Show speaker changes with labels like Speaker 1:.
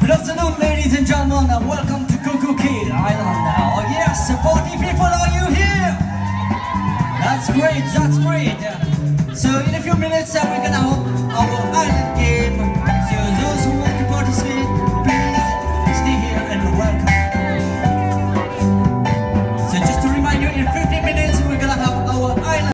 Speaker 1: Good afternoon, ladies and gentlemen, and welcome to Cuckoo Kid Island. Oh yes, party people, are you here? That's great, that's great. So in a few minutes we're gonna